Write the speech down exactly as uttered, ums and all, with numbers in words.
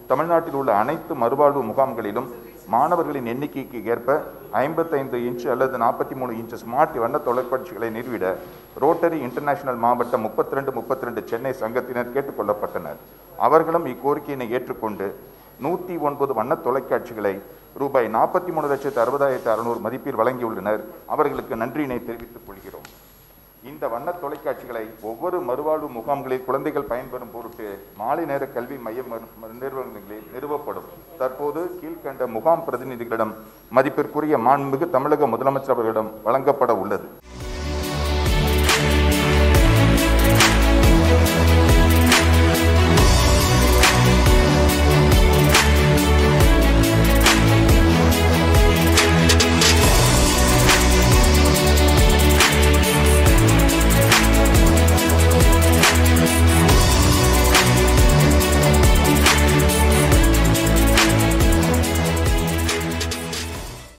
தமிழ்நாட்டில் உள்ள அனைத்து மறுவாழ்வு முகாம்களிலும் மாணவர்களின் எண்ணிக்கைக்கு ஏற்ப ஐம்பத்தைந்து இன்ச் அல்லது நாற்பத்தி மூணு இன்ச் ஸ்மார்ட் வண்ண தொலைக்காட்சிகளை நிறுவிட ரோட்டரி இன்டர்நேஷனல் மாவட்டம் முப்பத்தி ரெண்டு முப்பத்தி ரெண்டு சென்னை சங்கத்தினர் கேட்டுக்கொள்ளப்பட்டனர். அவர்களும் இக்கோரிக்கையினை ஏற்றுக்கொண்டு நூற்றி ஒன்பது வண்ண தொலைக்காட்சிகளை ரூபாய் நாற்பத்தி மூணு லட்சத்து அறுபதாயிரத்து அறுநூறு மதிப்பில் வழங்கியுள்ளனர். அவர்களுக்கு நன்றியினை தெரிவித்துக் கொள்கிறோம். இந்த வண்ண தொலைக்காட்சிகளை ஒவ்வொரு மறுவாழ்வு முகாம்களில் குழந்தைகள் பயன்பெறும் பொருட்டு மாலை நேர கல்வி மையம் நிறுவனங்களில் நிறுவப்படும். தற்போது கீழ்கண்ட முகாம் பிரதிநிதிகளிடம் மதிப்பிற்குரிய மாண்புமிகு தமிழக முதலமைச்சர் அவர்களிடம் வழங்கப்பட உள்ளது.